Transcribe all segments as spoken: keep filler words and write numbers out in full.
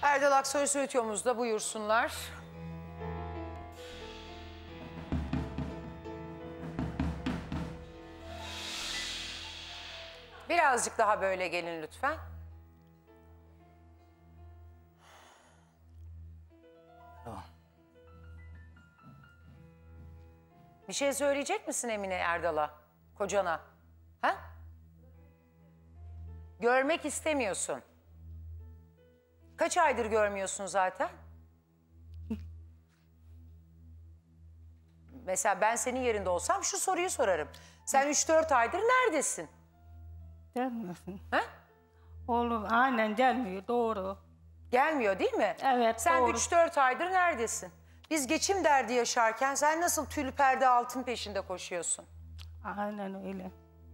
Erdal Aksoy stüdyomuzda, buyursunlar. Birazcık daha böyle gelin lütfen. Tamam. Bir şey söyleyecek misin Emine Erdal'a, kocana? Ha? Görmek istemiyorsun. Kaç aydır görmüyorsun zaten? Mesela ben senin yerinde olsam şu soruyu sorarım. Sen üç dört aydır neredesin? Gelmiyorsun. Ha? Oğlum aynen gelmiyor, doğru. Gelmiyor değil mi? Evet, sen doğru. üç dört aydır neredesin? Biz geçim derdi yaşarken sen nasıl tül perde altın peşinde koşuyorsun? Aynen öyle.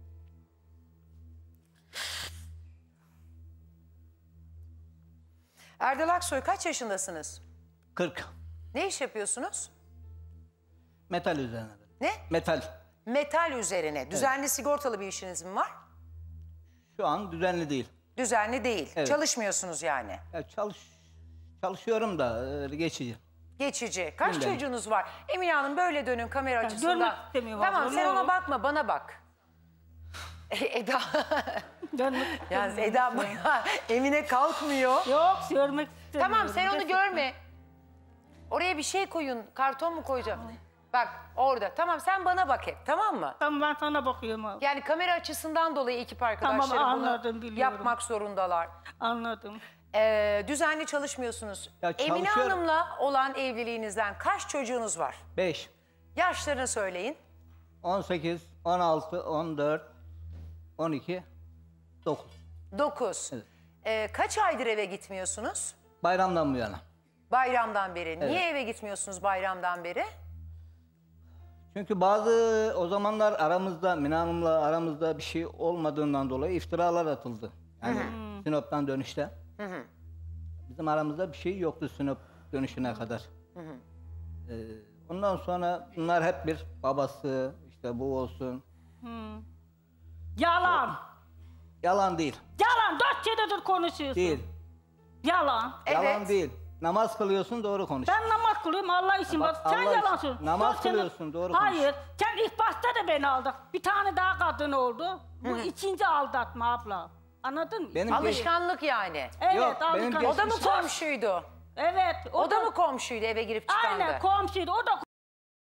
Erdal Aksoy, kaç yaşındasınız? kırk. Ne iş yapıyorsunuz? Metal üzerine. Ne? Metal. Metal üzerine. Düzenli sigortalı bir işiniz mi var? Şu an düzenli değil. Düzenli değil. Evet. Çalışmıyorsunuz yani. Ya çalış çalışıyorum da e, geçici. Geçici. Kaç Gündem. çocuğunuz var? Emine Hanım böyle dönün kamera açısından. görmek istemiyor Tamam vallahi, sen ne ona olur. bakma, bana bak. Eda. Görmek Yalnız istemiyorum. Eda Emine kalkmıyor. Yok, görmek istemiyorum. Tamam sen onu Gerçekten. görme. Oraya bir şey koyun. Karton mu koyacağım? Bak orada. Tamam sen bana bak hep, tamam mı? Tamam, ben sana bakıyorum abi. Yani kamera açısından dolayı ekip arkadaşları Tamam, bunu anladım, biliyorum. yapmak zorundalar. Anladım. Ee, düzenli çalışmıyorsunuz. Ya Emine çalışıyorum. Hanım'la olan evliliğinizden kaç çocuğunuz var? beş. Yaşlarını söyleyin. on sekiz, on altı, on dört, on iki, dokuz. dokuz. Evet. Ee, kaç aydır eve gitmiyorsunuz? Bayramdan bu yana. Bayramdan beri. Niye eve gitmiyorsunuz bayramdan beri? Çünkü bazı o zamanlar aramızda, Mine Hanım'la aramızda bir şey olmadığından dolayı iftiralar atıldı. Yani Sinop'tan dönüşte. Hı hı. Bizim aramızda bir şey yoktu Sinop dönüşüne kadar. Hı hı. Ee, ondan sonra bunlar hep bir babası, işte bu olsun. Hmm. Yalan. Yalan değil. Yalan. Dört senedir konuşuyorsun. Değil. Yalan. Evet. Yalan değil. Namaz kılıyorsun, doğru konuş. Ben namaz kılıyorum Allah için. Bak, Bak, sen Allah yalan için. söylüyorsun. Namaz Dört sene- kılıyorsun, doğru konuş. Hayır. Sen ilk başta da beni aldın. Bir tane daha kadın oldu. Bu ikinci aldatma abla. Anladın mı? Benim Alışkanlık yani. Evet, Yok, benim alışkanlık. O da mı Geçmiş- komşuydu? Evet. O da mı komşuydu eve girip çıkandı? Aynen komşuydu. O da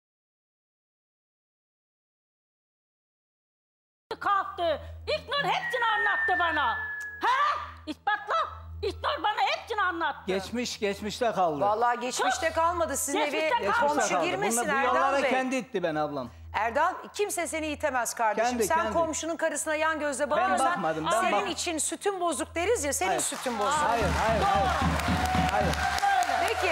kalktı. İknur hepsini anlattı bana. He? İspatla. İknur bana hepsini anlattı. Geçmiş, geçmişte kaldı. Vallahi geçmişte kalmadı. Sizin Geçmişte eve kalmadı. Geçmişte komşu kaldı. girmesin Bunlar- bu Erdal yollara Bey. kendi itti ben ablam. Erdal, kimse seni itemez kardeşim. Kendi, Sen kendi. komşunun karısına yan gözle bakıyorsan bakmadım, ben senin bak- için sütün bozuk deriz ya, senin Hayır. sütün bozuk. Hayır, hayır, hayır. Hayır. Peki,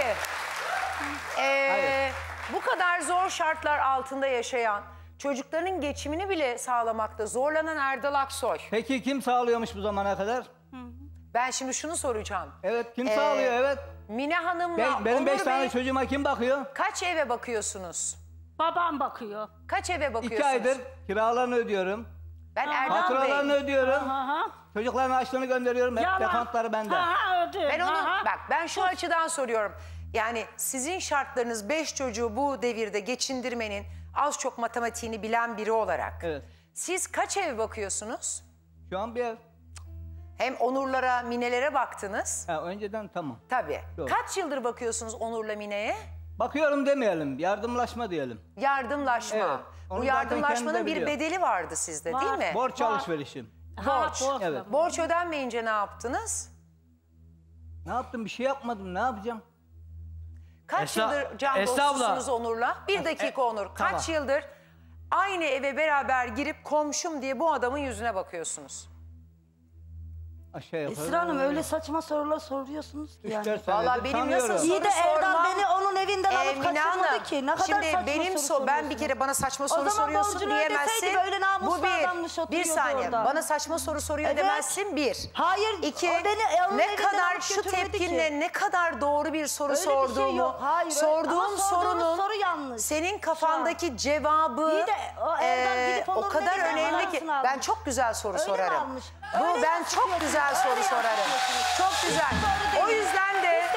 ee, Hayır. bu kadar zor şartlar altında yaşayan, çocuklarının geçimini bile sağlamakta zorlanan Erdal Aksoy. Peki kim sağlıyormuş bu zamana kadar? Ben şimdi şunu soracağım. Evet, kim Ee, sağlıyor, evet. Mine Hanım'la Ben, benim Onur beş tane Bey, çocuğuma kim bakıyor? kaç eve bakıyorsunuz? Babam bakıyor. Kaç eve bakıyorsunuz? İki aydır kiralarını ödüyorum. Ben Erdal Faturalarını Bey. ödüyorum. Aha. Çocukların açlığını gönderiyorum. Hep Yalan. dekontları bende. Aha, ödü. Ben onu Aha. bak ben şu açıdan soruyorum. Yani sizin şartlarınız beş çocuğu bu devirde geçindirmenin az çok matematiğini bilen biri olarak. Evet. Siz kaç ev bakıyorsunuz? Şu an bir ev. Hem Onurlara, Mine'lere baktınız. Ha, önceden tamam. Tabii. Doğru. Kaç yıldır bakıyorsunuz Onur'la Mine'ye? Bakıyorum demeyelim, yardımlaşma diyelim. Yardımlaşma. Evet. Onu Bu zaten yardımlaşmanın kendi de bir biliyor. bedeli vardı sizde Var. değil mi? Borç Var. alışverişim. Ha, Borç. borç. Evet. Borç ödenmeyince ne yaptınız? Ne yaptım? Bir şey yapmadım. Ne yapacağım? Kaç Esra- yıldır can Esra abla. dostsunuz Onur'la? Bir dakika Onur. Kaç tamam. yıldır aynı eve beraber girip komşum diye bu adamın yüzüne bakıyorsunuz? Aşağı yukarı. Esra Hanım öyle saçma sorular soruyorsunuz ki üç yani. dört senedir Vallahi benim tanıyorum. nasıl İyi de soru Erdal sormam- beni onun evinden alıp Emine kaçırmadı Hanım, ki. Ne kadar şimdi saçma benim soru so ben bir soruyorsunuz. kere bana saçma soru zaman soruyorsun borcunu diyemezsin. ödeseydi böyle namuslu Bu bir. adammış Bir oturuyordu saniye. orada. Bana saçma soru soruyor Evet. demezsin bir. Hayır, İki. o beni onun Ne evinden kadar alıp şu götürmedi tepkinle ki. ne kadar doğru bir soru Öyle bir şey sorduğumu. yok. Hayır, öyle- sorduğum ama sorduğunuz sorunun soru yanlış. senin kafandaki cevabı İyi de o Erdal eee, gidip o onun kadar evinden önemli ki. parasını almış. Ben çok güzel soru Öyle mi sorarım. almış? Bu Öyle ben nasıl çok yapıyorsunuz? güzel soru Öyle sorarım. yapıyorsunuz. Çok güzel. Hiç doğru O değil. yüzden de Hiç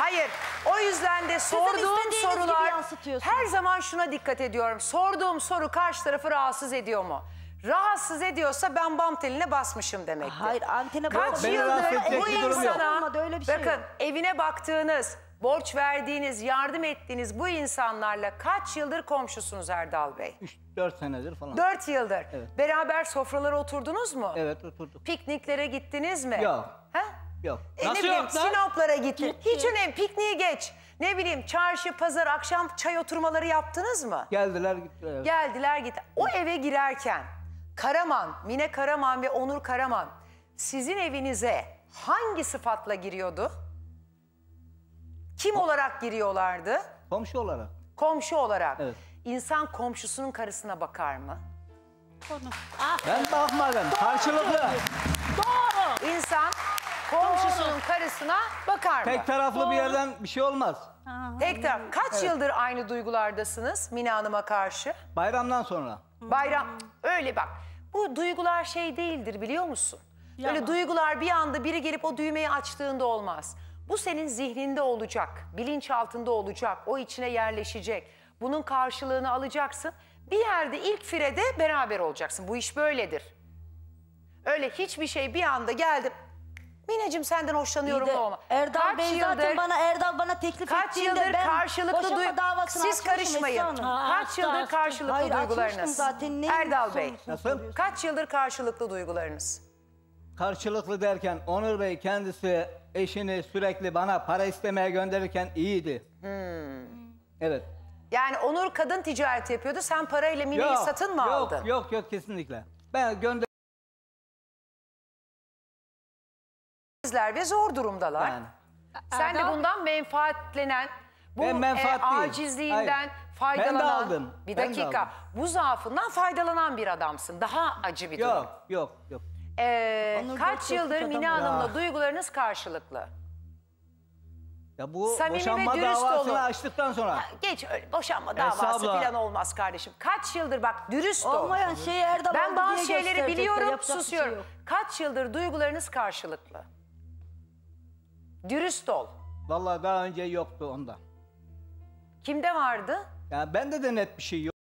Hayır. O yüzden de sorduğum istediğiniz gibi sorular yansıtıyorsunuz. her zaman şuna dikkat ediyorum. Sorduğum soru karşı tarafı rahatsız ediyor mu? Rahatsız ediyorsa ben bam teline basmışım demektir. Hayır, antene Kaç basmadım. Beni yıldır rahatsız edecek bu bir durum yok. insana Olmadı, öyle bir şey bakın yok. evine baktığınız, borç verdiğiniz, yardım ettiğiniz bu insanlarla kaç yıldır komşusunuz Erdal Bey? üç dört senedir falan. Dört yıldır. Beraber sofralara oturdunuz mu? Evet oturduk. Pikniklere gittiniz mi? Yok. Ha? Yok. E, ne Nasıl bileyim yok lan? Sinoplara gittin. Gitti. Hiç önemli, pikniği geç. Ne bileyim çarşı, pazar, akşam çay oturmaları yaptınız mı? Geldiler gittiler. Geldiler gitti. O eve girerken Karaman, Mine Karaman ve Onur Karaman sizin evinize hangi sıfatla giriyordu? Kim olarak giriyorlardı? Komşu olarak. Komşu olarak. Evet. İnsan komşusunun karısına bakar mı? Ben bakmadım. Karşılıklı. Doğru. İnsan komşusunun karısına bakar mı? Tek taraflı bir yerden bir şey olmaz. Tek taraf. Kaç yıldır aynı duygulardasınız Mine Hanım'a karşı? Bayramdan sonra. Bayram. Öyle bak. Bu duygular şey değildir biliyor musun? Böyle Yalan. duygular bir anda biri gelip o düğmeyi açtığında olmaz. Bu senin zihninde olacak, bilinçaltında olacak, o içine yerleşecek. Bunun karşılığını alacaksın. Bir yerde ilk firede beraber olacaksın. Bu iş böyledir. Öyle hiçbir şey bir anda geldim. Mineciğim senden hoşlanıyorum İyi de olma. Erdal Bey zaten bana Erdal bana teklif Kaç ettiğinde yıldır ben karşılıklı boşanma duy... davasını Siz açmışım karışmayın. Esra Hanım. Ha, Kaç açtı, yıldır açtı. karşılıklı Hayır, açmıştım duygularınız? zaten. Neyin Erdal Bey. sorusunu Nasıl? soruyorsun? Kaç yıldır karşılıklı duygularınız? Karşılıklı derken Onur Bey kendisi eşini sürekli bana para istemeye gönderirken iyiydi. Evet. Yani Onur kadın ticareti yapıyordu. Sen parayla Mine'yi satın mı yok, aldın? Yok yok kesinlikle. Ben gönder Sizler ve zor durumdalar. yani. Sen de Erdal- bundan menfaatlenen, bu Ben menfaat e, değil. acizliğinden Hayır. faydalanan, Ben de aldım. bir Ben de dakika, aldım. bu zaafından faydalanan bir adamsın. Daha acı bir durum. Yok yok yok. Ee, Onur kaç çok yıldır kötü Mine adam. Hanım'la Ya. duygularınız karşılıklı? Ya bu Samimi ve boşanma dürüst davasını olun. açtıktan sonra. Geç öyle boşanma Esra davası abla. falan olmaz kardeşim. Kaç yıldır bak dürüst ol. Olmayan şeyi Erdal Ben oldu bazı diye şeyleri gösterecekler, biliyorum, yapacak bir şey susuyorum. yok. Kaç yıldır duygularınız karşılıklı? Dürüst ol. Vallahi daha önce yoktu onda. Kimde vardı? Yani bende de net bir şey yok.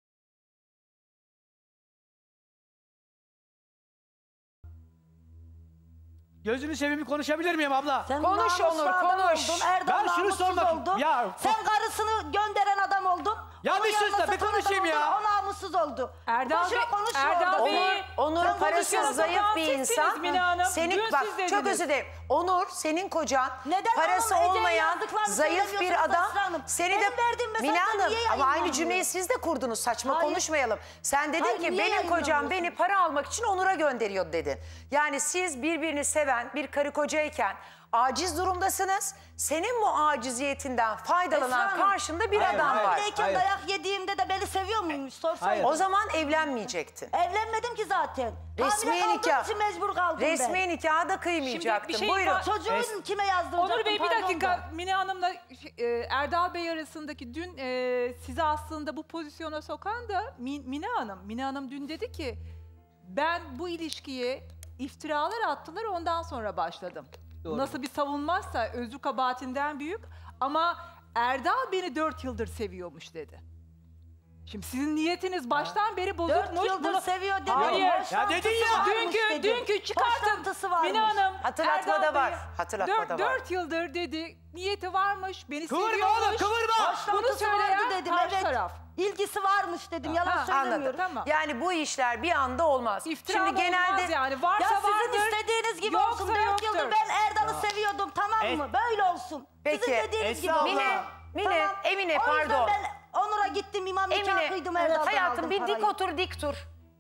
Gözünü seveyim bir konuşabilir miyim abla? Sen Konuş namussuz Onur, adam konuş. Oldun, Erdal Ben şunu namussuz sormak- oldu. Ya- Sen karısını gönderen adam oldun. Ya onun bir sus da yanına bir satan konuşayım adam ya. oldun, O namussuz oldu. Erdal Boşuna Bey- konuşma Erdal orada. Bey- Onur, Onur Sen parasız konuşuyorsun, zayıf bir sizsiniz insan. Mine Hanım. Senin Dün bak siz çok dediniz. özür dilerim. Onur senin kocan Neden parası onun Ece'ye olmayan yazdıklarını zayıf bir söylemiyorsunuz adam. Esra Hanım? Seni de Benim verdiğim Mine mesajlar Hanım niye ama aynı yayınlanmıyor? cümleyi siz de kurdunuz. Saçma Hayır. konuşmayalım. Sen dedin Hayır, ki niye benim kocam beni yayınlamıyorsunuz? para almak için Onur'a gönderiyor dedin. Yani siz birbirini seven bir karı kocayken aciz durumdasınız. Senin bu aciziyetinden faydalanan Esra Hanım, karşında bir hayır, adam hayır. var. Hamileyken Hayır. dayak yediğimde de beni seviyor muymuş? Sorsaydın. Hayır. O zaman evlenmeyecektin. Evlenmedim ki zaten. Resmi Hamile kaldığım nikah. için mecbur kaldım Resmi ben. nikahı da kıymayacaktın. Şimdi bir şey Buyurun. var- Çocuğun kime yazdıracaktım? Onur Bey bir pardon dakika. da. Mine Hanım'la e, Erdal Bey arasındaki dün e, sizi aslında bu pozisyona sokan da Mi- Mine Hanım. Mine Hanım dün dedi ki ben bu ilişkiye iftiralar attılar ondan sonra başladım. Doğru. Nasıl bir savunmazsa özrü kabahatinden büyük ama Erdal beni dört yıldır seviyormuş dedi. Şimdi sizin niyetiniz baştan beri bozukmuş. Dört yıldır Bunu- seviyor dedim. Hayır. Ya dedin ya. Dünkü, dünkü çıkartın. Başlantısı varmış. Mine Hanım. Hatırlatmada Erdal var, Bey'i hatırlatmada dört, var. Dört yıldır dedi niyeti varmış, beni Kıvırma seviyormuş. oğlum kıvırma. Bunu Başlantısı söyleyen vardı dedim. karşı Evet. taraf. İlgisi varmış dedim. Yalan Ha, Anladım. söylemiyorum. Tamam. Yani bu işler bir anda olmaz. İftira Şimdi genelde olmaz yani. Varsa Ya sizin vardır, istediğiniz gibi yoksa olsun. Dört yoktur. yıldır ben Erdal'ı seviyordum, tamam Es- mı? Böyle olsun. Peki, Sizin dediğiniz gibi Esra olsun. abla. Mine, Mine, Emine, O yüzden pardon. ben Onur'a gittim, imam nikahı Emine, kıydım, Erdal'dan hayatım aldım bir parayı. dik otur dik dur.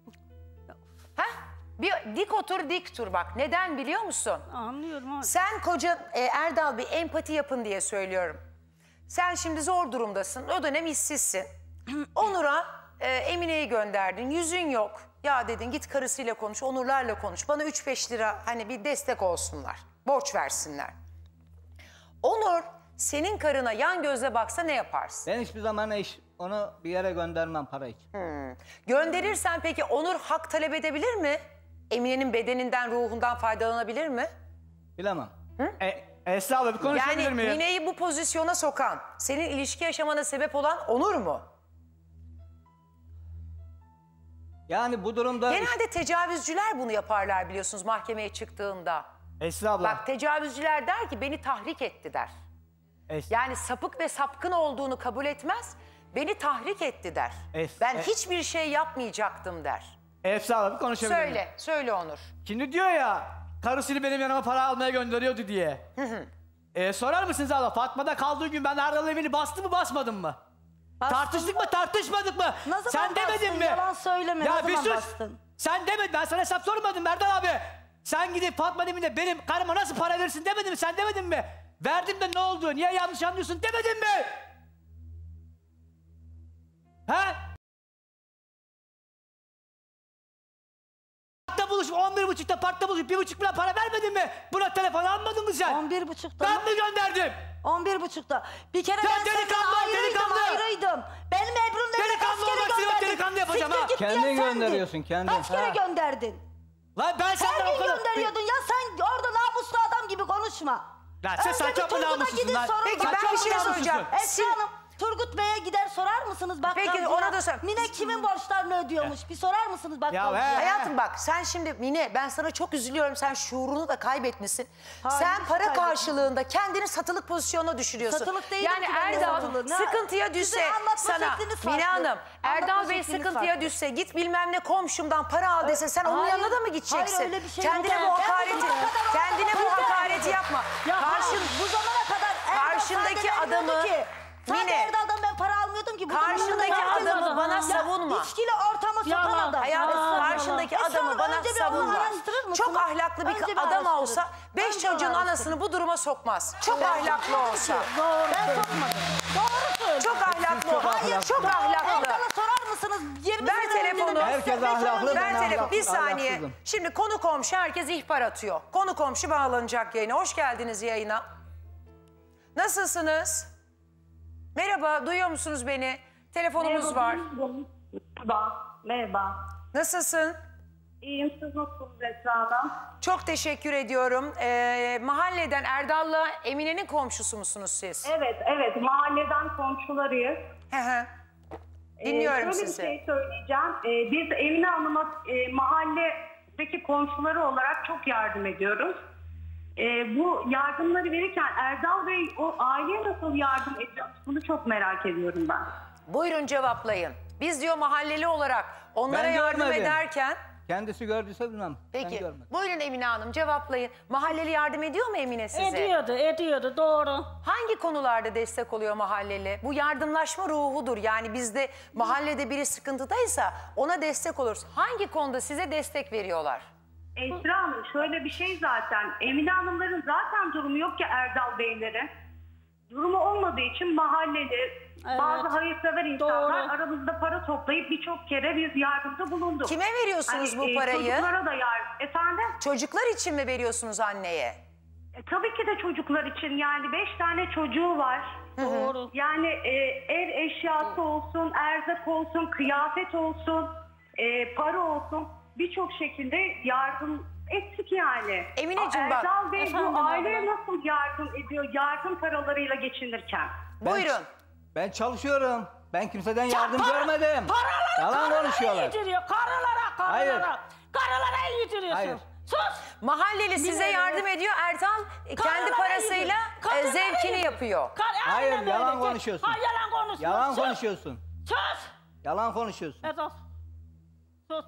Ha? Bir dik otur dik dur bak. Neden biliyor musun? Anlıyorum abi. Sen koca e, Erdal Bey empati yapın diye söylüyorum. Sen şimdi zor durumdasın. O dönem işsizsin. Onur'a e, Emine'yi gönderdin. Yüzün yok. Ya dedin git karısıyla konuş, Onurlarla konuş. Bana üç beş lira hani bir destek olsunlar. Borç versinler. Onur senin karına yan gözle baksa ne yaparsın? Ben hiçbir zaman eş, onu bir yere göndermem para için. Gönderirsen peki Onur hak talep edebilir mi? Emine'nin bedeninden, ruhundan faydalanabilir mi? Bilemem. E, Esra abla bir konuşabilir Yani miyim? Mine'yi bu pozisyona sokan, senin ilişki yaşamana sebep olan Onur mu? Yani bu durumda Genelde tecavüzcüler bunu yaparlar biliyorsunuz mahkemeye çıktığında. Esra abla. Bak tecavüzcüler der ki beni tahrik etti der. Es- Yani sapık ve sapkın olduğunu kabul etmez, beni tahrik etti der. Es- Ben es- hiçbir şey yapmayacaktım der. Esra abla bir konuşabilir miyim? Söyle, söyle Onur. Şimdi diyor ya karısını benim yanıma para almaya gönderiyordu diye. Ee, sorar mısınız abla Fatma'da kaldığı gün ben Erdal'ın evini bastı mı basmadım mı? Bastın Tartıştık mı tartışmadık mı? Ne zaman Sen demedin bastın? mi? Yalan söyleme, Ya ne bir zaman sus. bastın? Sen demedin, ben sana hesap sormadım Erdal abi. Sen gidip Fatma'nın evine benim karıma nasıl para verirsin demedin mi? Sen demedin mi? Verdim de ne oldu? Niye yanlış anlıyorsun demedin mi? He? Parkta buluşup on bir buçukta parkta buluşup bir buçuk lira para vermedin mi? Buna telefon almadın mı sen? On bir buçukta Ben mı? mi gönderdim? On bir buçukta. Bir kere Ya ben senden delikanlı, ayrıydım, delikanlı. ayrıydım. Benim Ebru'nun evine Delikanlı kaç kere olmak istiyorum, gönderdin? delikanlı yapacağım Siktir ha. git Kendin diyen sendin. gönderiyorsun, kendin. Kaç kere Ha. gönderdin? Lan ben Her senden o gün kadar... gönderiyordun ya, sen orada namuslu adam gibi konuşma. Lan sen Önce sen bir çok mu Turgut'a namussuzsun gidin lan? sorun. Peki Bak, ben çok bir şey namussuzsun. soracağım. Esra Sil- Hanım, Turgut Bey'e gider sorar mısınız bakkalcıya? Peki, ona da sor. Mine kimin borçlarını ödüyormuş? Bir sorar mısınız bakkalcıya? he. Hayatım bak sen şimdi Mine ben sana çok üzülüyorum sen şuurunu da kaybetmişsin. Hayır, sen hiç para kaybetmedim. karşılığında kendini satılık pozisyona düşürüyorsun. Satılık değilim Yani ki ben, Erdal satılık. Ne- sıkıntıya Sizin düşse anlatma sana şekliniz farklı. Mine Hanım Erdal Anlatma Bey şekliniz sıkıntıya farklı. düşse git bilmem ne komşumdan para al dese sen onun Hayır, yanına da mı gideceksin? hayır, öyle bir şey yok. Kendine Ben bu hakareti bugüne kadar kendine bu anlatmadım. hakareti yapma. Ya Karşın bu zamana kadar Erdal karşındaki sadece vermiyordu adamı- ki. Sadece Mine, Erdal'dan ben para almıyordum ki. Bu zamana karşındaki kadar herkes- adamı bana Ya, savunma. İçkiyle ortama sokan Yalan. adam. Hayatım Esra Hanım. karşındaki Esra adamı Hanım, bana önce bir onu savunma. araştırır mısınız? Çok ahlaklı bir Önce bir adam araştırın. olsa beş Önce bir çocuğun araştırın. anasını bu duruma sokmaz. Çok Ben ahlaklı sokmadım olsa. ki. Ben sokmadım. Doğru söylüyor. Çok ahlaklı Çok olsa. Hayır ahlaklı. çok ahlaklı. Erdal'a sorar mısınız? yirmi Ver sene telefonu. önce de beş- Herkes beş ay ahlaklı, önce- ben Ver telefon. Bir ahlak- saniye. ahlaksızım. Şimdi konu komşu herkes ihbar atıyor. Konu komşu bağlanacak yayına. Hoş geldiniz yayına. Nasılsınız? Merhaba duyuyor musunuz beni? Telefonumuz var. Merhaba. Merhaba. Nasılsın? İyiyim. Siz nasılsınız Esra Hanım? Çok teşekkür ediyorum. Ee, mahalleden Erdal'la Emine'nin komşusu musunuz siz? Evet, evet. Mahalleden komşularıyız. Hı hı. Ee, Dinliyorum şöyle sizi. bir şey söyleyeceğim. Ee, biz Emine Hanım'a e, mahalledeki komşuları olarak çok yardım ediyoruz. Ee, bu yardımları verirken Erdal Bey o aileye nasıl yardım ediyor? Bunu çok merak ediyorum ben. Buyurun cevaplayın. Biz diyor mahalleli olarak onlara Ben yardım görmedim. ederken... Kendisi gördüyse bilmem. Ben Peki görmedim. buyurun Emine Hanım cevaplayın. Mahalleli yardım ediyor mu Emine size? Ediyordu, ediyordu doğru. Hangi konularda destek oluyor mahalleli? Bu yardımlaşma ruhudur. Yani bizde mahallede biri sıkıntıdaysa ona destek oluruz. Hangi konuda size destek veriyorlar? Esra Hanım şöyle bir şey zaten. Emine Hanımların zaten durumu yok ki Erdal Beylerin. Durumu olmadığı için mahalleli, Evet. bazı hayırsever insanlar Doğru. aramızda para toplayıp birçok kere biz yardımda bulunduk. Kime veriyorsunuz bu e, parayı? Çocuklara da yardım. Efendim? Çocuklar için mi veriyorsunuz anneye? E, tabii ki de çocuklar için yani beş tane çocuğu var. Doğru. Yani e, ev eşyası olsun, erzak olsun, kıyafet olsun, e, para olsun birçok şekilde yardım ettik yani. Emineciğim bak, Erdal Bey efendim bu aileye abla. nasıl yardım ediyor yardım paralarıyla geçinirken? Ben- Buyurun. Ben çalışıyorum. Ben kimseden yardım para- görmedim. Paralara, Yalan karılara konuşuyorlar. yediriyor. Karılara, karılara. Hayır. Karılara yediriyorsun. Hayır. Sus. Mahalleli size Bilmiyorum. yardım ediyor. Erdal e, kendi Karılara parasıyla yediriyor. e, Kadınlara zevkini yediriyor. yapıyor. Kar- Hayır, aynen yalan öyle. konuşuyorsun. Ha, yalan konuşuyorsun. Yalan Sus. konuşuyorsun. Sus. Yalan konuşuyorsun. Evet, sus. Sus.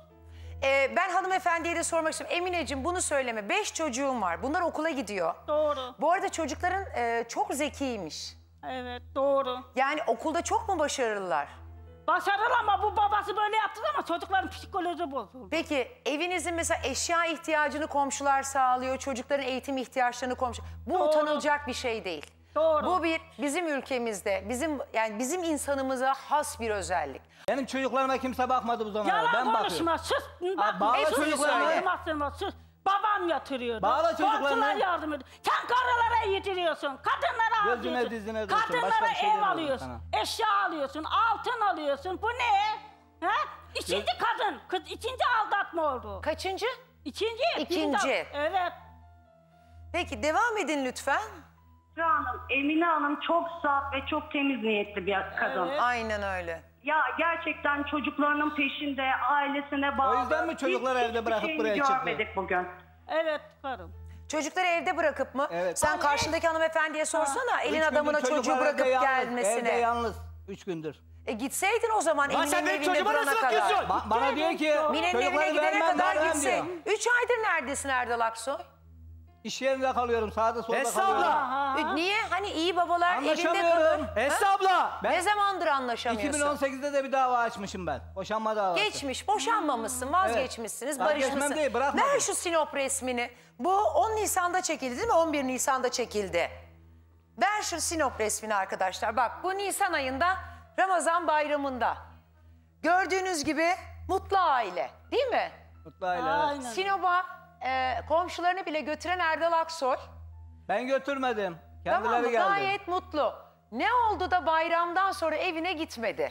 E, ben hanımefendiye de sormak istiyorum. Emineciğim bunu söyleme. Beş çocuğum var. Bunlar okula gidiyor. Doğru. Bu arada çocukların e, çok zekiymiş. Evet, doğru. Yani okulda çok mu başarılılar? Başarılı ama bu babası böyle yaptı ama çocukların psikoloji bozuldu. Peki evinizin mesela eşya ihtiyacını komşular sağlıyor, çocukların eğitim ihtiyaçlarını komşu. Bu Doğru. utanılacak bir şey değil. Doğru. Bu bir bizim ülkemizde, bizim yani bizim insanımıza has bir özellik. Benim çocuklarıma kimse bakmadı bu zamana. Yalan Ben bakıyorum. konuşma, sus. Bak, bağla sus, çocuklarını. konuşma, sus. Babam yatırıyordu. Bağla çocuklarını. Komşular yardım ediyor. Sen karılara yediriyorsun, kadınlara Gözüne alıyorsun. dizine dursun, başka Kadınlara bir şey ev demiyorum alıyorsun, sana. eşya alıyorsun, altın alıyorsun. Bu ne? Ha? İkinci kadın, kız ikinci aldatma oldu. Kaçıncı? İkinci. İkinci. Evet. Peki devam edin lütfen. Esra Hanım, Emine Hanım çok saf ve çok temiz niyetli bir kadın. Aynen öyle. Ya gerçekten çocuklarının peşinde, ailesine bağlı. O yüzden mi çocukları Hiç- evde hiçbir bırakıp şeyini buraya çıktı? görmedik bugün. Evet karım. Çocukları evde bırakıp mı? Evet. Sen karşındaki hanımefendiye sorsana elin Üç gündür adamına çocuklar çocuğu evde bırakıp yalnız, gelmesine. Evde yalnız. Üç gündür. E gitseydin o zaman Lan sen Emine'nin benim evinde çocuğuma durana nasıl kadar. bakıyorsun? Ba- bana diyor ki Mine'nin evine çocukları gidene vermem, kadar vermem gitse. diyor. Üç aydır neredesin Erdal Aksoy? İş yerinde kalıyorum, sağda solda Esra kalıyorum. abla. Ü- Niye? Hani iyi babalar evinde Anlaşamıyorum. kalır. Esra abla. Ne zamandır anlaşamıyorsun? iki bin on sekizde de bir dava açmışım ben. Boşanma davası. Geçmiş, boşanmamışsın, vazgeçmişsiniz, Evet. barışmışsın. Vazgeçmem değil, bırakmadım. Ver şu Sinop resmini. Bu on Nisan'da çekildi değil mi? on bir Nisan'da çekildi. Ver şu Sinop resmini arkadaşlar. Bak bu Nisan ayında Ramazan bayramında. Gördüğünüz gibi mutlu aile değil mi? Mutlu aile, evet. Aynen. Sinop'a e, komşularını bile götüren Erdal Aksoy. Ben götürmedim. Kendileri Tamam mı? geldi. Gayet mutlu. Ne oldu da bayramdan sonra evine gitmedi?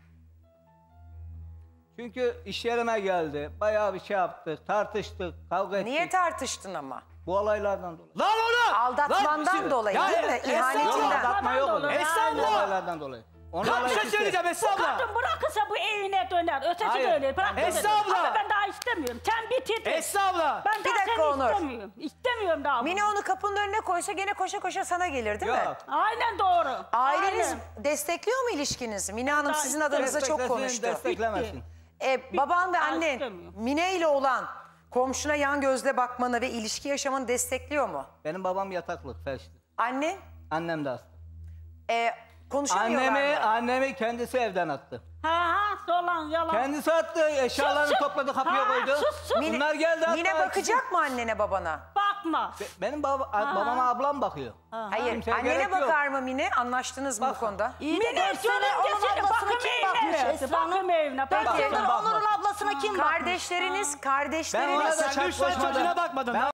Çünkü iş yerime geldi. Bayağı bir şey yaptık, tartıştık, kavga ettik. Niye tartıştın ama? Bu olaylardan dolayı. Lan oğlum. Aldatmandan Lan- dolayı Ya, değil mi? Esra Yok, İhanetinden. abla. aldatma yok orada. Esra Bu abla. olaylardan dolayı. Onun Lan bir şey alakası- söyleyeceğim Esra abla. Kadın bırakırsa bu evine döner. Ötesi Hayır. de öyle. Bırak Esra döner. abla. Ama ben daha istemiyorum. Sen bitirdin. Esra abla. Ben Bir daha dakika seni Onur. istemiyorum. İstemiyorum daha. Mine onu kapının önüne koysa gene koşa koşa sana gelir değil mi? Yok. Aynen doğru. Aileniz Aynen. destekliyor mu ilişkinizi? Mine Hanım Daha sizin adınıza çok Desteklesin, konuştu. desteklemesin. E, baban ve Daha annen istemiyorum. Mine ile olan komşuna yan gözle bakmanı ve ilişki yaşamanı destekliyor mu? Benim babam yataklık, felçli. Annen Annem de hasta. e, konuşamıyorlar Annemi, mı? annemi kendisi evden attı. Ha ha dolan yalan. Kendisi attı, eşyalarını Sus, sus. topladı, kapıya Ha, koydu. sus, sus. Mine, Bunlar geldi hatta. Mine bakacak mı annene babana? Bakma. Be- Benim baba, babama ablam bakıyor. Hayır. Kimseye Annene gerek yok. bakar mı Mine? Anlaştınız mı bu Bak. konuda? İyi de Mine görsene diyorum onun ki seni ablasına bakım kim bakmış evine. Esra Hanım? Bakım evine. Peki Bakım Bakın, Onur'un bakma. ablasına kim bakmış? Kardeşleriniz, Ben ona kardeşleriniz, da Sen üç tane çarpışmadım. çocuğuna bakmadın. Ben- lan.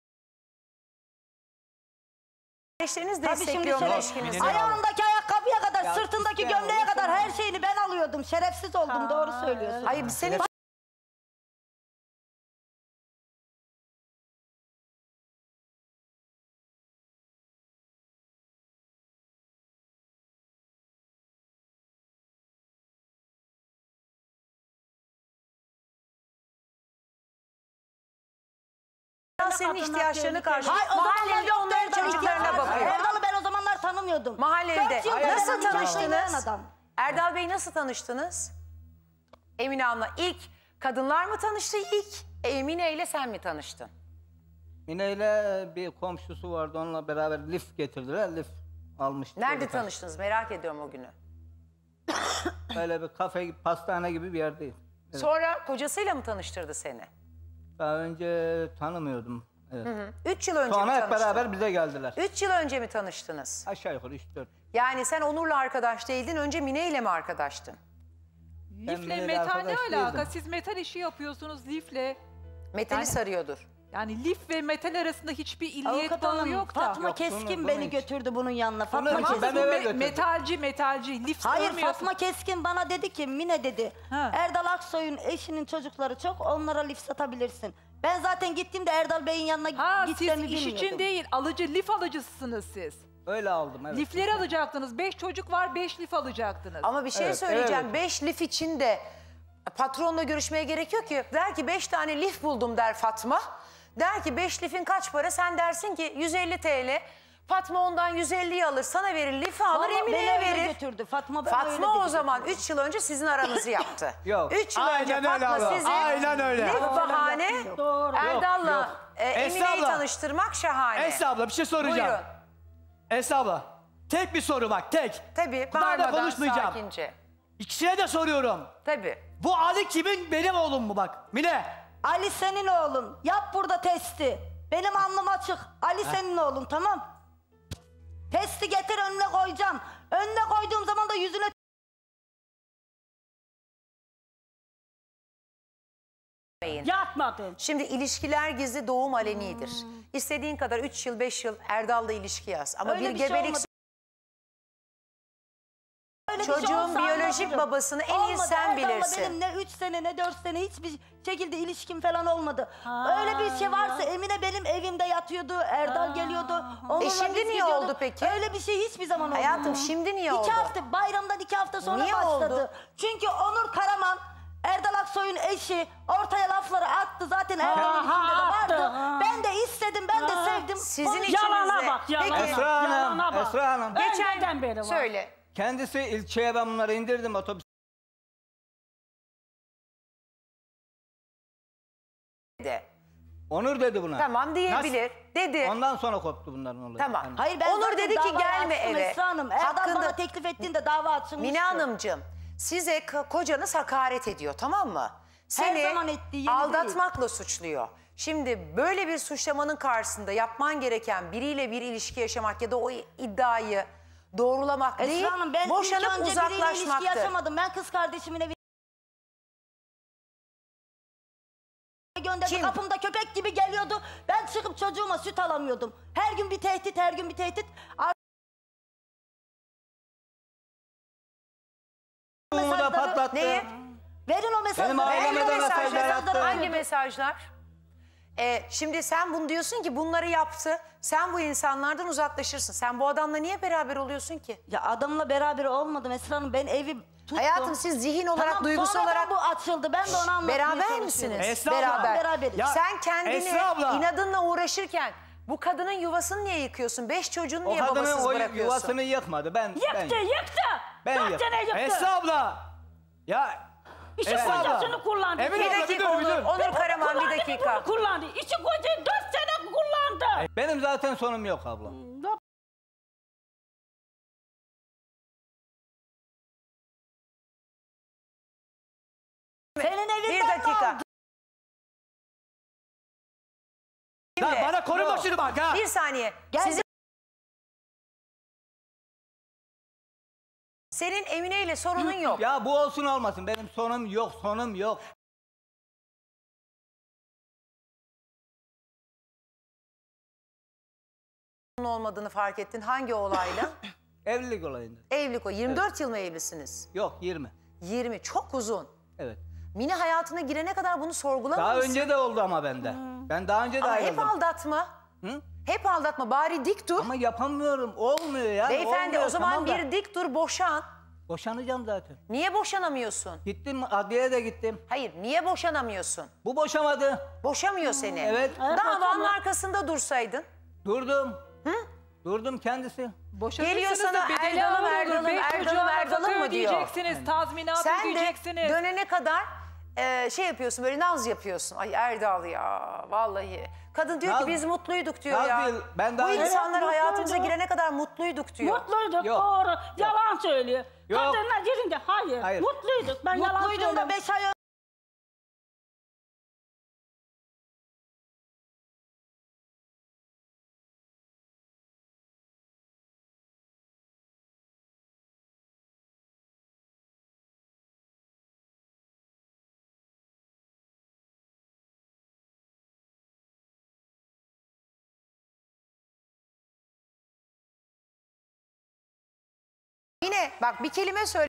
kardeşleriniz Tabii şimdi destekliyor mu söyle. ilişkinizi? Ayağındaki ayakkabıya kadar, Ya, sırtındaki ya, gömleğe o kadar zaman- her şeyini ben alıyordum. Şerefsiz oldum, doğru söylüyorsun. Hayır senin senin ihtiyaçlarını karşılıyor. Hayır, o zamanlar Mahallede yoktu onların Erdal çocuklarına ihtiyaç. bakıyor. Erdal'ı ben o zamanlar tanımıyordum. Mahallede. Dört yıl Nasıl beraber tanıştınız? yaşayan adam. Erdal Bey nasıl tanıştınız? Emine Hanım'la ilk kadınlar mı tanıştı ilk? Emine ile sen mi tanıştın? Mine ile bir komşusu vardı, onunla beraber lif getirdiler, lif almıştı. Nerede Öyle tanıştınız? Merak ediyorum o günü. Böyle bir kafe, pastane gibi bir yerdeyiz. Evet. Sonra kocasıyla mı tanıştırdı seni? Daha önce tanımıyordum. Evet. Üç yıl önce Sonra mi hep tanıştın? beraber bize geldiler. Üç yıl önce mi tanıştınız? Aşağı yukarı üç dört. Yani sen Onur'la arkadaş değildin, önce Mine ile mi arkadaştın? Lifle Mine'yle metal ne arkadaş alaka? değildim. Siz metal işi yapıyorsunuz lifle. Metali Yani- sarıyordur. Yani lif ve metal arasında hiçbir illiyet Avukat bağı hanım, yok da. Fatma Yok, Keskin bunu- bunu beni hiç- götürdü bunun yanına. Fatma Bunu hiç- Keskin. ben Bu eve me- götürdüm. metalci metalci lif Hayır, sormuyorsun. Fatma Keskin bana dedi ki, Mine dedi, Ha. Erdal Aksoy'un eşinin çocukları çok, onlara lif satabilirsin. Ben zaten gittiğimde Erdal Bey'in yanına Ha, siz gideceğimi iş bilmiyordum. için değil, alıcı lif alıcısınız siz. Öyle aldım, evet. Lifleri alacaktınız. Beş çocuk var, beş lif alacaktınız. Ama bir şey Evet, söyleyeceğim. evet. Beş lif için de patronla görüşmeye gerek yok ki. Der ki beş tane lif buldum der Fatma. Der ki beş lifin kaç para? Sen dersin ki yüz elli TL. Fatma ondan yüz elliyi alır, sana verir, lifi alır, Vallahi Emine'ye beni öyle verir. götürdü. Fatma beni öyle Fatma o dedi, zaman götürdü. üç yıl önce sizin aranızı yaptı. Yok. Üç yıl önce Aynen öyle Fatma abla. sizi Aynen öyle. lif bahane Doğru. Erdal'la yok. e, Esra Emine'yi abla. tanıştırmak şahane. Esra abla bir şey soracağım. Buyurun. Esra abla. Tek bir soru bak, tek. Tabii Daha da bağırmadan konuşmayacağım. sakince. İkisine de soruyorum. Tabii. Bu Ali kimin, benim oğlum mu bak? Mine. Ali senin oğlun. Yap burada testi. Benim alnım açık. Ali senin oğlun, tamam. Testi getir, önüne koyacağım. Önüne koyduğum zaman da yüzüne Yapmadın. Şimdi ilişkiler gizli, doğum alenidir. Hmm. İstediğin kadar üç yıl, beş yıl Erdal'la ilişki yaz. Ama Öyle bir bir şey gebelik olmadı. öyle bir şey çocuğun olsa biyolojik anlatırım. babasını en iyi Olmadı, sen Erdal'la bilirsin. benim ne üç sene ne dört sene hiçbir şekilde ilişkim falan olmadı. Öyle bir şey varsa Emine benim evimde yatıyordu. Erdal geliyordu. Onunla E şimdi biz niye gidiyorduk. istiyordum. oldu peki? Öyle bir şey hiçbir zaman olmadı. Hayatım, şimdi niye iki oldu? hafta, bayramdan iki hafta sonra Niye başladı. oldu? Çünkü Onur Karaman, Erdal Aksoy'un eşi ortaya lafları attı. Zaten Erdal'ın ha, içinde de attı, vardı. ha. Ben de istedim, ben de sevdim. Sizin Onu- için- Yalana İçinizde. bak yalana. Peki. Esra Hanım, Yalana bak. Esra Hanım. Önceden beri var. Söyle. Kendisi ilçeye ben bunları indirdim otobüs. De. Onur dedi buna. Tamam diyebilir. Dedi. Ondan sonra koptu bunların olayı. Tamam. Yani Hayır, ben Onur zaten dedi ki davayı gelme açtım eve. Esra Hanım. Erdal Hakkında- bana teklif ettiğinde dava açılmıştı. Mine Hanımcığım, size k- kocanız hakaret ediyor, tamam mı? Seni zaman ettiği yeni aldatmakla suçluyor. Şimdi böyle bir suçlamanın karşısında yapman gereken biriyle bir ilişki yaşamak ya da o iddiayı doğrulamak değil, Esra Hanım, ben ilk boşanıp önce biriyle ilişki uzaklaşmaktır. yaşamadım. Ben kız kardeşimin evine gönderdi. Kim? Kapımda köpek gibi geliyordu. Ben çıkıp çocuğuma süt alamıyordum. Her gün bir tehdit, her gün bir tehdit. Bunu da Mesajları- patlattı. Neyi? Verin o mesajları. Benim aileme Hangi de mesajlar mesajlar? attı. Hangi mesajlar? Ee, şimdi sen bunu diyorsun ki bunları yaptı. Sen bu insanlardan uzaklaşırsın. Sen bu adamla niye beraber oluyorsun ki? Ya adamla beraber olmadım Esra Hanım. Ben evi tuttum. Hayatım, siz zihin olarak, Tamam, duygusal sonradan olarak bu açıldı. Ben de onu anlatmaya beraber çalışıyorum. misiniz? Esra abla. Beraber. Beraberiz. Ya, Sen kendini Esra abla. inadınla uğraşırken bu kadının yuvasını niye yıkıyorsun? Beş çocuğunu O niye kadının babasız o bırakıyorsun? yuvasını yıkmadı. Ben, ben Yıktı yıktı. Ben Dört yıktım. sene yıktı. Esra abla. Ya İşi Esra abla. kocasını kullandı. Emine Bir abla, dakika dur, bir Onur, dur. Onur Karaman bir Kullandı, dakika. bunu kullandı. İşi kocayı dört sene kullandı. Benim zaten sonum yok abla. Senin evinden Bir mi dakika. aldı? Ya bana koruma Yok. şunu bak ha. Bir saniye. Gel. Sizin... Senin Emine ile sorunun yok. Ya bu olsun olmasın. Benim sonum yok, sonum yok. olmadığını fark ettin. Hangi olayla? Evlilik olayında. Evlilik o. yirmi dört yıl mı evlisiniz? Yok yirmi. yirmi. Çok uzun. Evet. Mine hayatına girene kadar bunu Daha sorgulamamışsın. önce de oldu ama bende. Ben daha önce de Ama hep ayrıldım. aldatma. Hı? Hep aldatma. Bari dik dur. Ama yapamıyorum. Olmuyor ya. Beyefendi olmuyor, o zaman tamam da. bir dik dur, boşan. Boşanacağım zaten. Niye boşanamıyorsun? Gittim adliyeye de gittim. Hayır, niye boşanamıyorsun? Bu boşamadı. Boşamıyor seni. Evet. Davanın arkasında dursaydın. Durdum. Durdum kendisi. Boşanırsınız Geliyor sana da bedeli Erdal'ım, ağır olur. Erdal'ım, Beş Erdal'ım, çocuğa Erdal'ım nafaka mı diyor? ödeyeceksiniz, tazminat Sen de ödeyeceksiniz. dönene kadar e, şey yapıyorsun, böyle naz yapıyorsun. Ay Erdal ya, vallahi. Kadın diyor ki Naz- biz mutluyduk diyor Naz ya. değil, ben daha Bu önce- insanlar Evet, hayatımıza mutluyduk. girene kadar mutluyduk diyor. Mutluyduk Yok. doğru. Yalan söylüyor. Yok. Kadınla girince hayır. Hayır. Mutluyduk. Ben yalan Mutluydum da söylüyorum. beş ay önce. Yine bak bir kelime söyle.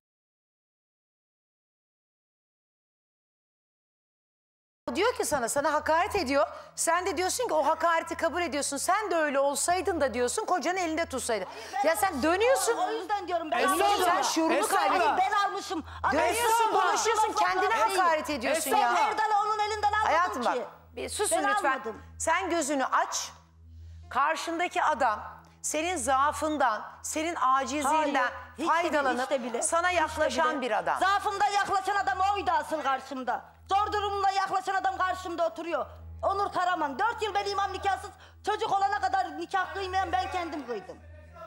Diyor ki sana, sana hakaret ediyor. Sen de diyorsun ki o hakareti kabul ediyorsun. Sen de öyle olsaydın da diyorsun, kocanın elinde tutsaydın. Ya sen dönüyorsun. O yüzden diyorum ben. Esra almışım. abla, Sen şuurunu Esra kaybettin. abla. Ben almışım. Ama Dönüyorsun, Esra abla, konuşuyorsun, lafla kendine değil. hakaret ediyorsun Esra ya. abla. Erdal'ı onun elinden almadım Hayatım ki. bak, bir susun Ben lütfen. almadım. Sen gözünü aç. Karşındaki adam senin zaafından, senin acizliğinden Hayır, hiç de- faydalanıp hiç de bile, sana hiç de yaklaşan bile. bir adam. Zaafımda yaklaşan adam oydu asıl karşımda. Zor durumda yaklaşan adam karşımda oturuyor. Onur Karaman. Dört yıl ben imam nikahsız çocuk olana kadar nikah kıymayan ben kendim kıydım.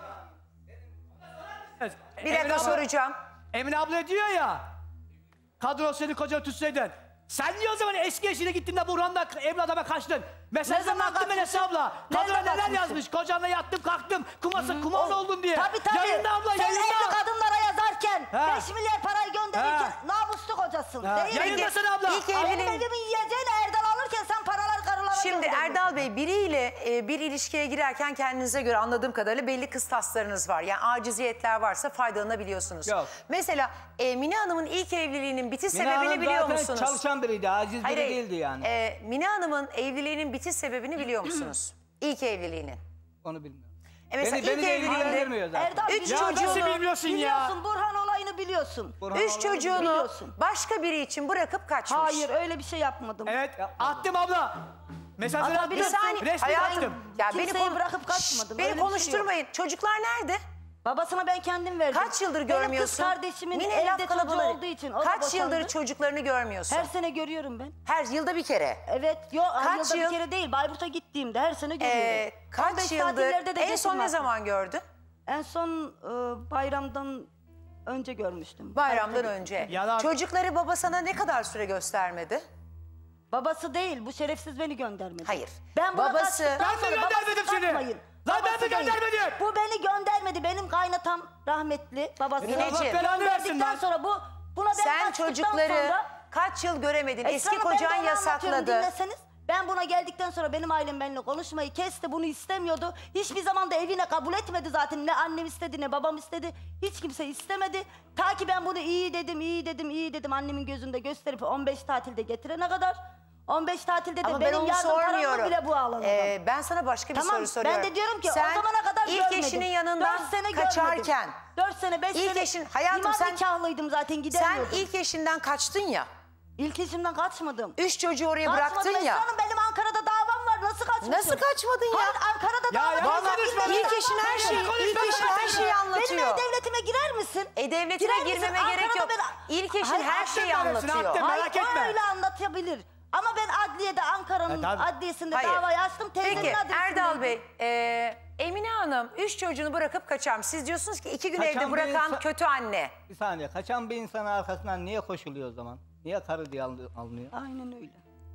Bir dakika Emine abla- soracağım. Emine abla diyor ya. Kadın olsaydı kocanı tutsaydın. Sen niye o zaman eski eşine gittin de Burhan'da evli adama kaçtın? Mesajlarını zaman attın ben kaçmışım? Esra abla. Nerede Kadına neler kaçmışım? yazmış? Kocanla yattım kalktım. Kumasın kuman oldum diye. Tabii tabii. Yayında abla Sen yayında. evli kadınlara yazarken Ha. beş milyar parayı gönderirken Ha. namuslu kocasın. Ha. Değil mi? Yayındasın abla. İlk Benim evliliğin... evimin yiyeceğini Erdal alırken sen paraları karılara Şimdi gönderiyorsun. Erdal Bey, biriyle e, bir ilişkiye girerken kendinize göre anladığım kadarıyla belli kıstaslarınız var. Yani aciziyetler varsa faydalanabiliyorsunuz. Yok. Mesela e, Mine Hanım'ın ilk evliliğinin bitiş Mine sebebini Hanım biliyor zaten musunuz? çalışan biriydi. Aciz Hayır, biri hayır. değildi yani. E, Mine Hanım'ın evliliğinin bitiş sebebini biliyor musunuz? İlk evliliğinin. Onu bilmiyorum. E mesela Beni, beni ilk de evliliğinde ilgilendirmiyor zaten. Erdal üç biliyorsun. çocuğunu nasıl bilmiyorsun ya? Biliyorsun, Burhan olayını biliyorsun. Burhan üç oğlanı çocuğunu biliyorsun. başka biri için bırakıp kaçmış. Hayır öyle bir şey yapmadım. Evet attım abla. Mesajları attım. Bir saniye. Resmi Hayatım, attım. ya beni, Kimseyi konu- bırakıp kaçmadım, Şşş, beni öyle bir şey konuşturmayın. Çocuklar nerede? Babasına ben kendim verdim. Kaç yıldır Benim görmüyorsun? kız kardeşimin Mine laf evde çocuğu kalabalığı. olduğu için. O da Kaç boşandı. yıldır çocuklarını görmüyorsun? Her Her, sene görüyorum ben. yılda bir kere. Evet, yok Kaç yılda yıl? bir kere değil. Bayburt'a gittiğimde her sene görüyorum. Ee, on kaç beş yıldır? tatillerde de En son ne getirmezdim. zaman gördün? En son e, bayramdan önce görmüştüm. Bayramdan Bayburt'a önce. gittim. Yalan. Çocukları baba sana ne kadar süre göstermedi? Babası değil, bu şerefsiz beni göndermedi. Hayır. Ben buna Babası- kaçtıktan Ben de sonra göndermedim babası seni. bakmayın. Lan ben Babası de değil. göndermedim. Bu beni göndermedi. Benim kaynatam rahmetli babası. Mineciğim. Allah belanı versin Gönderdikten lan. sonra bu buna ben Sen kaçtıktan çocukları sonra kaç yıl göremedin? Esra Eski Hanım, ben de kocan onu anlatıyorum, yasakladı. dinleseniz. Ben buna geldikten sonra benim ailem benimle konuşmayı kesti. Bunu istemiyordu. Hiçbir zaman da evine kabul etmedi zaten. Ne annem istedi ne babam istedi. Hiç kimse istemedi. Ta ki ben bunu iyi dedim, iyi dedim, iyi dedim. Annemin gözünde gösterip on beş tatilde getirene kadar. on beç tatilde de Ama ben benim onu yardım paramı sormuyorum. bile bu ağladı. Ee, ben sana başka bir Tamam, soru soruyorum. ben de diyorum ki Sen o zamana kadar ilk görmedim. eşinin yanından Dört sene kaçarken görmedim. Dört sene, beş İlk sene. eşin- hayatım imam sen- nikahlıydım zaten, sen gidemiyordum. ilk eşinden kaçtın ya. İlk eşimden kaçmadım. Üç çocuğu oraya Kaçmadım bıraktın Esra ya. Hanım, benim Ankara'da davam var. Nasıl kaçmışım? Nasıl kaçmadın ya? Hayır, Ankara'da Ya davam yalan var. konuşma. Benim İlk eşin her davam şeyi, var. ilk eşin her şeyi Benim anlatıyor. E-Devleti'me girer misin? E-Devleti'ne Girer misin? girmeme gerek Ankara'da yok. ben- İlk eşin Hayır, her attım şeyi ben arasını, anlatıyor. attım. Hayır, Merak o etme. öyle anlatabilir. Ama ben adliyede, Ankara'nın E, tabii. adliyesinde Hayır. davayı açtım. Teyzemin Peki adresindeydi. Erdal Bey, e, Emine Hanım üç çocuğunu bırakıp kaçarmış. Siz diyorsunuz ki iki gün Kaçan evde bir bırakan insan- kötü anne. Bir saniye. Kaçan bir insanın arkasından niye koşuluyor o zaman? Niye karı diye al- alınıyor? Aynen öyle.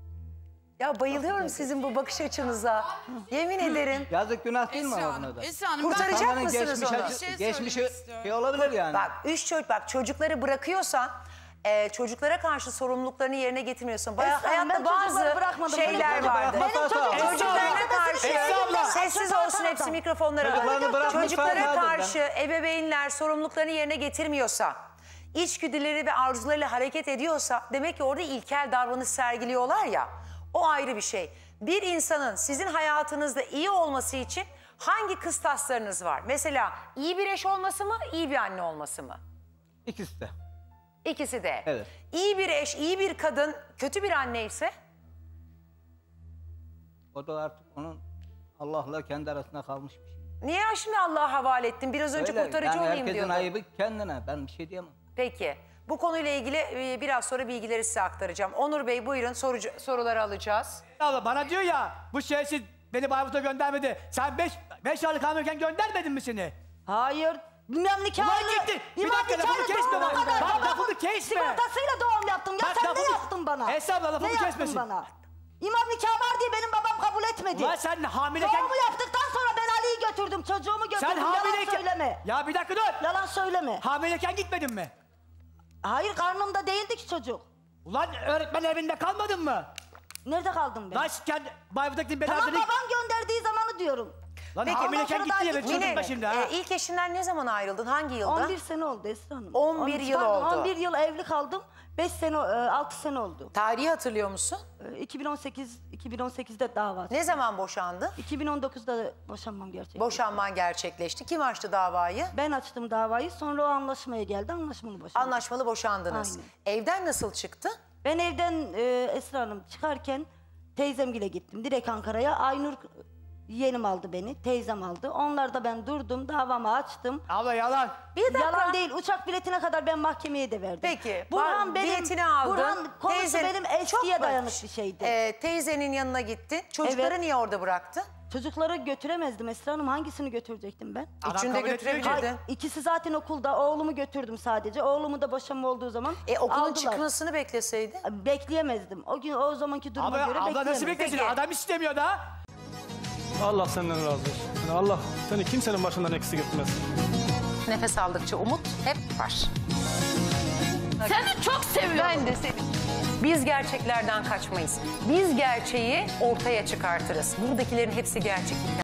Ya bayılıyorum sizin bu bakış açınıza. Yemin ederim. Yazık günah değil mi Esra ona Hanım, da? Esra Hanım Kurtaracak ben İnsanların mısınız geçmiş onu? acı- Bir şey geçmişi söylemek istiyorum. şey olabilir yani. Bak üç çocuk, bak çocukları bırakıyorsan e, çocuklara karşı sorumluluklarını yerine getirmiyorsun. Bayağı Esra Hanım, hayatta ben çocukları bazı bırakmadım. şeyler Benim vardı. çocukları Benim çocuğum Esra Çocuklarına Esra karşı abla. sessiz olsun hepsi mikrofonlara. Çocuklarını bırakmış Çocuklara vardır ben. karşı ebeveynler sorumluluklarını yerine getirmiyorsa, içgüdüleri ve arzularıyla hareket ediyorsa demek ki orada ilkel davranış sergiliyorlar ya. O ayrı bir şey. Bir insanın sizin hayatınızda iyi olması için hangi kıstaslarınız var? Mesela iyi bir eş olması mı, iyi bir anne olması mı? İkisi de. İkisi de. Evet. İyi bir eş, iyi bir kadın, kötü bir anne ise O da artık onun Allah'la kendi arasında kalmış bir şey. niye şimdi Allah'a havale ettin? Biraz önce Öyle, kurtarıcı yani olayım herkesin diyordun. ayıbı kendine. Ben bir şey diyemem. Peki. Bu konuyla ilgili e, biraz sonra bilgileri size aktaracağım. Onur Bey buyurun sorucu, soruları alacağız. Abla bana diyor ya bu şerefsiz beni Bayburt'a göndermedi. Sen beş, beş aylık hamileyken göndermedin mi seni? Hayır. Bilmem nikahlı. Ulan gittin. Bir İmam dakika, lafımı nikahlı kesme doğuma bak. kadar Bak, babamın lafımı kesme. Sigortasıyla doğum yaptım. Ya Bak, sen ne lafımı- yaptın bana? Esra abla, lafımı ne yaptın kesmesin. bana? İmam nikahı var diye benim babam kabul etmedi. Ulan sen hamileyken... Doğumu yaptıktan sonra ben Ali'yi götürdüm. Çocuğumu götürdüm. Sen Yalan hamileyken... söyleme. Ya bir dakika dur. Yalan söyleme. Hamileyken gitmedin mi? Hayır, karnımda değildi ki çocuk. Ulan öğretmen evinde kalmadın mı? Nerede kaldım ben? Lan kendi Bayburt'a gittin beni Tamam, aldın ilk- babam gönderdiği zamanı diyorum. Lan Peki, hamileyken ondan gitti sonra ya daha ben gitmedi. çocuğum Mine, başında ha. e, ilk eşinden ne zaman ayrıldın? Hangi yılda? on bir sene oldu Esra Hanım. on bir yıl pardon, oldu. on bir yıl evli kaldım. beş sene, altı sene oldu. Tarihi hatırlıyor musun? E, iki bin on sekiz, iki bin on sekizde dava açtım. Ne zaman boşandın? iki bin on dokuzda boşanmam gerçekleşti. Boşanman gerçekleşti. Kim açtı davayı? Ben açtım davayı, sonra o anlaşmaya geldi, anlaşmalı boşandım. Anlaşmalı boşandınız. Aynen. Evden nasıl çıktı? Ben evden e, Esra Hanım çıkarken teyzemgile gittim. Direkt Ankara'ya. Aynur yeğenim aldı beni, teyzem aldı. Onlar da ben durdum, davamı açtım. Abla yalan. Bir dakika. Yalan değil, uçak biletine kadar ben mahkemeye de verdim. Peki. Burhan var- benim, biletini aldın. Burhan konusu Teyzen- benim Çok eskiye bak- dayanık bir şeydi. Ee, teyzenin yanına gittin. Çocukları Evet. niye orada bıraktın? Çocukları götüremezdim Esra Hanım, hangisini götürecektim ben? Adam Üçünü de kabul etmiyor ki. götürebilirdin. Hayır, ikisi zaten okulda, oğlumu götürdüm sadece. Oğlumu da boşanma olduğu zaman E okulun aldılar. çıkmasını bekleseydi. Bekleyemezdim. O gün o zamanki duruma Abla, göre abla bekleyemezdim. nasıl beklesin? Peki. Adam istemiyor da. Allah senden razı olsun. Yani Allah seni kimsenin başından eksik etmez. Nefes aldıkça umut hep var. Seni çok seviyorum. Ben de seni. Biz gerçeklerden kaçmayız. Biz gerçeği ortaya çıkartırız. Buradakilerin hepsi gerçeklikten.